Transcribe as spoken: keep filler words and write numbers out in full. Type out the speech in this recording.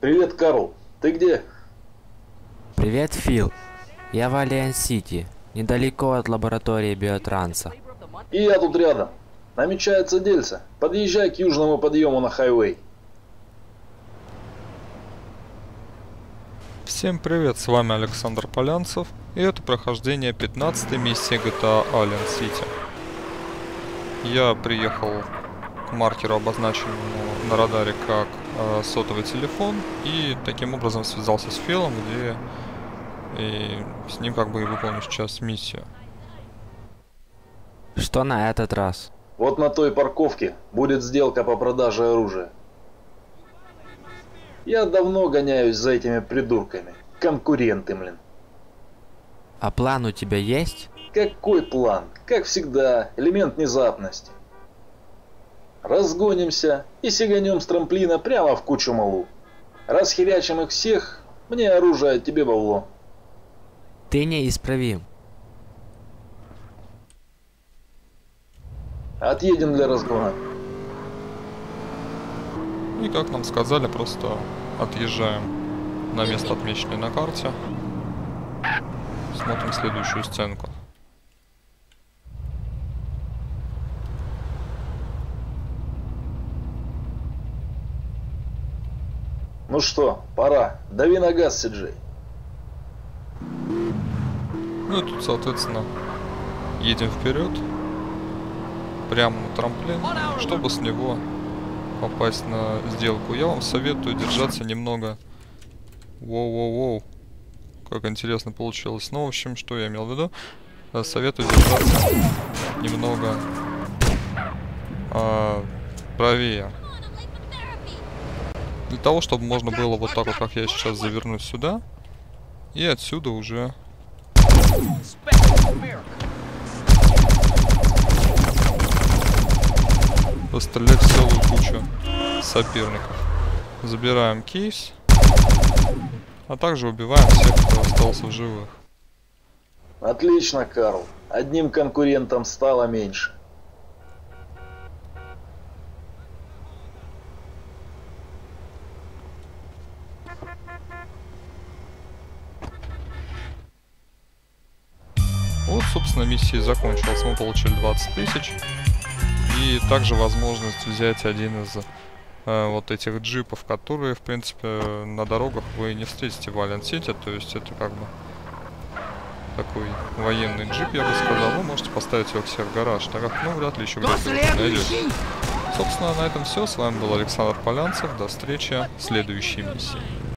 Привет, Карл. Ты где? Привет, Фил. Я в Альянс-Сити, недалеко от лаборатории биотранса. И я тут рядом. Намечается дельце. Подъезжай к южному подъему на хайвей. Всем привет, с вами Александр Полянцев, и это прохождение пятнадцатой миссии джи ти эй Альянс-Сити. Я приехал к маркеру, обозначенному на радаре как э, сотовый телефон, и таким образом связался с Филом, где и с ним как бы и выполню сейчас миссию. Что на этот раз? Вот на той парковке будет сделка по продаже оружия. Я давно гоняюсь за этими придурками. Конкуренты, блин. А план у тебя есть? Какой план? Как всегда, элемент внезапности. Разгонимся и сиганем с трамплина прямо в кучу малу. Расхерячим их всех, мне оружие, тебе бабло. Ты неисправим. Отъедем для разгона. И как нам сказали, просто отъезжаем на место, отмеченное на карте. Смотрим следующую сценку. Ну что, пора. Дави на газ, Си-Джей. Ну и тут, соответственно, едем вперед, прямо на трамплин, чтобы с него попасть на сделку. Я вам советую держаться немного... Воу-воу-воу. Как интересно получилось. Ну, в общем, что я имел в виду? Советую держаться немного а, правее. Для того, чтобы можно было вот так вот, как я сейчас, завернуть сюда. И отсюда уже... пострелять в целую кучу соперников. Забираем кейс. А также убиваем всех, кто остался в живых. Отлично, Карл. Одним конкурентом стало меньше. Вот, собственно, миссия закончилась. Мы получили двадцать тысяч. И также возможность взять один из э, вот этих джипов, которые, в принципе, на дорогах вы не встретите в Альянс-Сити. То есть это как бы такой военный джип, я бы сказал. Вы можете поставить его к себе в гараж, так как, ну, вряд ли еще где-то найдете. Собственно, на этом все. С вами был Александр Полянцев. До встречи в следующей миссии.